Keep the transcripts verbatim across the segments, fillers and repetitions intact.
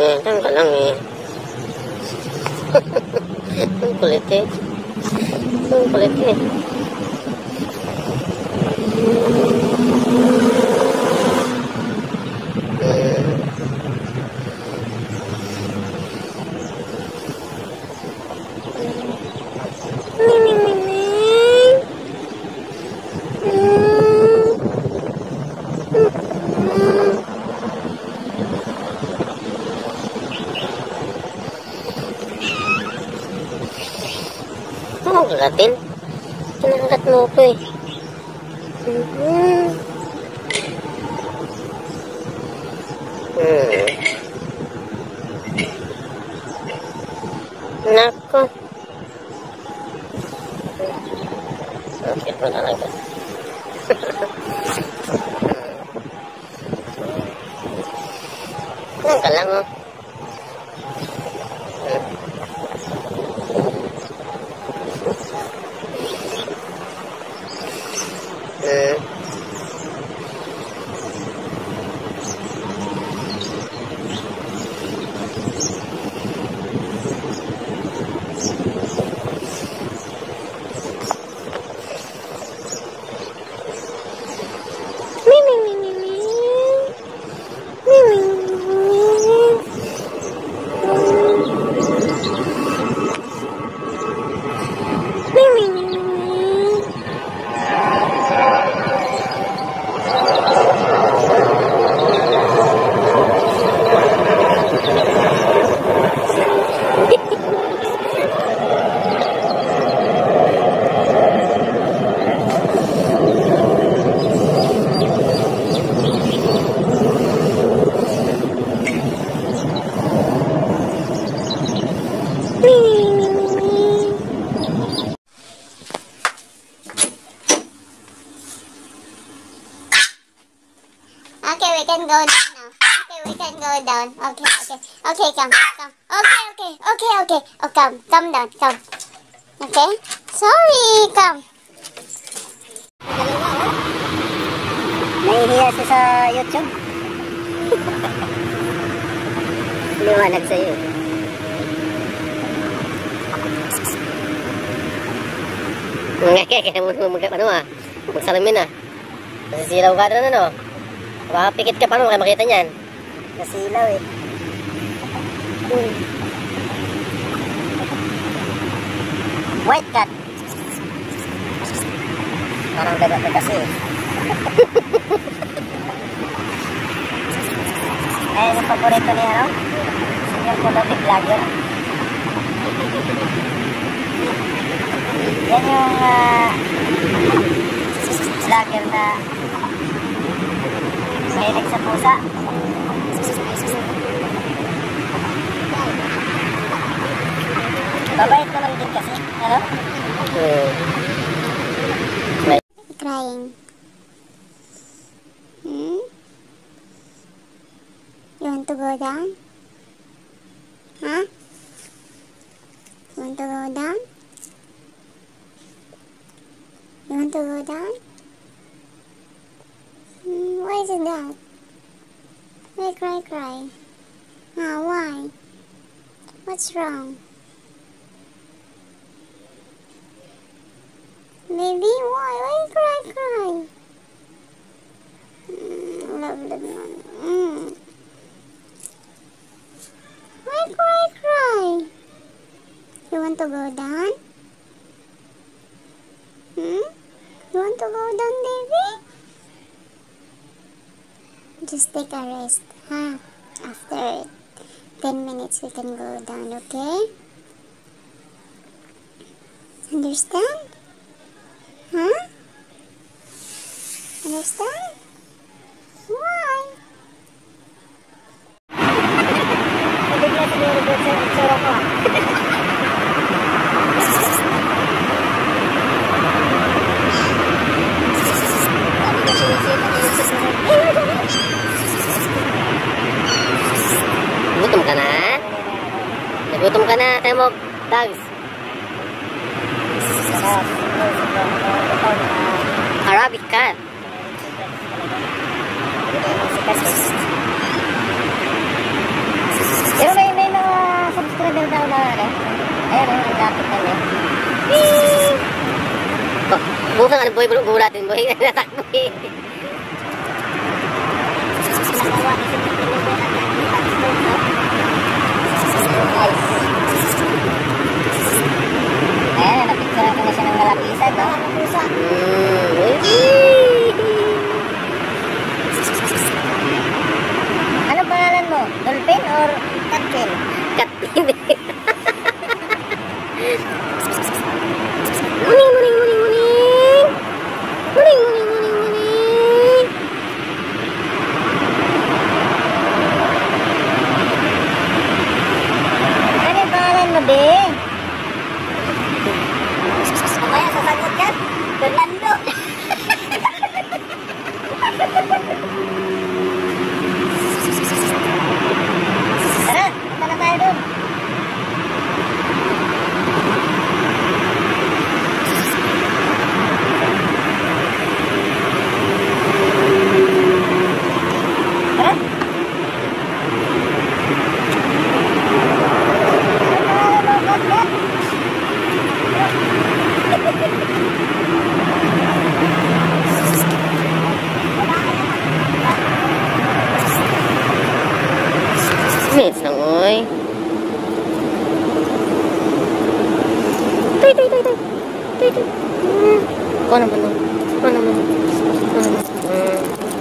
eh. Diyan ka lang eh. Ang kulit eh. Ang kulit eh. Ano kagatin? Pinakagat mo ko eh. Mm-hmm. Hmm. Nako. Okay po talaga. Ano ka lang oh. Hmm. Okay, we can go down now. Okay, we can go down. Okay, okay. Okay, come, come. Okay, okay, okay, okay. Oh, come, come down, come. Okay? Sorry, come. Nahihiya siya sa YouTube. Liwanag sa'yo. Ngeke, kaya mo ano ah. Magsalamin ah. Nasisilaw ka doon ano. Baka pikit ka pa mo, kaya makita niyan. Nasilaw eh. Hmm. White cat. Parang dagat na kasi eh. Ayan ang paborito niya, no? Senior Kulote Vlogger. Yan yung uh, vlogger na mahilig sa pusa. Babait naman din kasi, ano? Hmm. Crying. Hmm? You want to go down? Huh? You want to go down? You want to go down? Hmm, why is it that? Why cry, cry? Ah, why? What's wrong? Baby, why? Why cry, cry? Mm, love the one. Mm. Why cry, cry? You want to go down? Hmm? You want to go down, baby? Just take a rest, huh? After ten minutes, we can go down, okay? Understand? Huh? Understand? Why? Bigla siguro ko sa itsura ko. Gutom ka na? Nagutom ka na, Temog Dogs. Arabic cat. daw daw na ano. Ayan o, ang lapit na niya. Bukan ano boy, bulatin boy. Natakbo eh. Ayan, napicturean ko na siya ng malapisan, no? Ano pangalan mo? Dolphin or Catpin? Catpin. Muning, muning, muning, muning. Muning, muning, muning, muning. Ano yung pangalan mo, be? Mamaya sasagot yan. Fernando. Tara, punta na tayo doon. Minutes lang, oy. Tay, tay, tay, tay. Tay, tay. Hmm. Kuha naman, no. Kuha naman. Kuha naman. Hmm.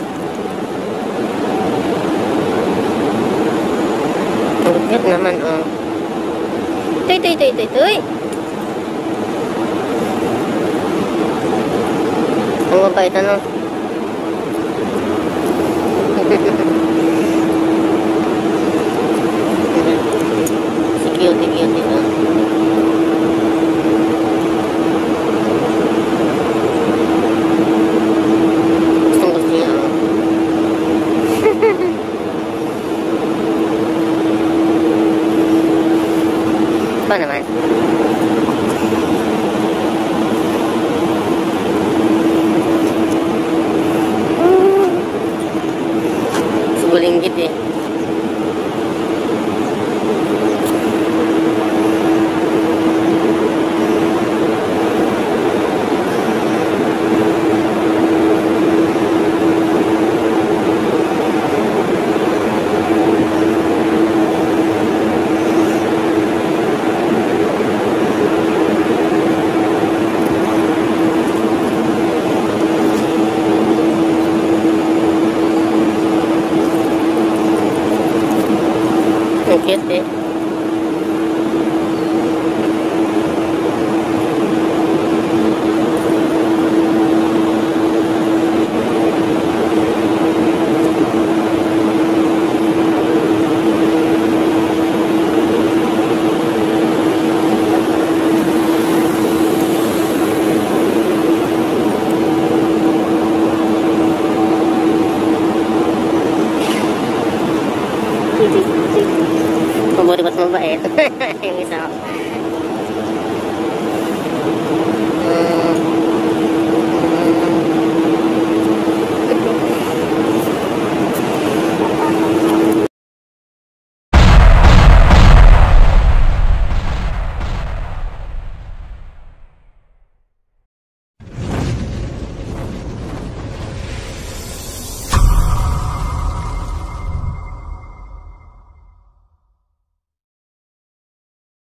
Ang cute naman, oh. Tay, tay, tay, tay, tay. Ang mabait, ano? Cute, cute ito. Gustong gusto niya. Pa naman. Sugulinggit eh. Ang cute eh. Pabori ba't mabait? Yung isa.